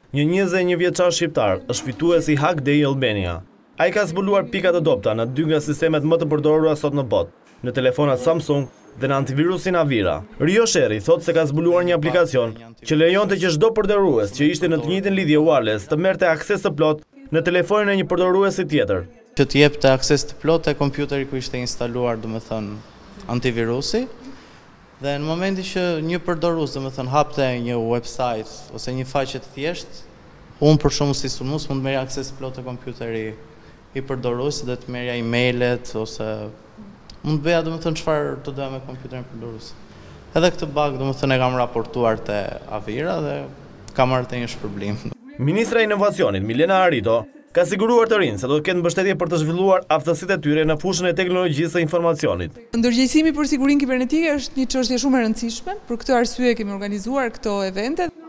Një 21 vjeçar shqiptar është fituesi Hack Day Albania. Ai ka zbuluar pika të dobta në 2 nga sistemet më të përdorura sot në botë, në telefonat Samsung dhe në antivirusin Avira. Rio Sherry thot se ka zbuluar një aplikacion që lejonte që çdo përdorues që ishte në të njëjtën lidhje wireless të merrte akses të plot në telefonin e një përdoruesi tjetër. Që të jepte akses të plot te kompjuteri ku ishte instaluar, domethënë, antivirusi. Dhe në momenti që një përdorues, domethënë, hapte një website ose një faqe të thjeshtë, unë për shembull si sulmues mund të merrja akses plot te kompjuteri i përdoruesit dhe të merrja email-et ose mund të bëja domethënë çfarë të doja me kompjuterin përdorues. Edhe këtë bug domethënë e kam raportuar te Avira dhe kam marrë të një shpërblim. Ministra e Inovacionit Milena Arito ka siguruar të rinë se do të ketë mbështetje për të zhvilluar aftësitë e tyre në fushën e teknologjisë së informacionit. Ndërgjegjësimi për sigurinë kibernetike është një çështje shumë e rëndësishme, për këtë arsye kemi organizuar këto evente.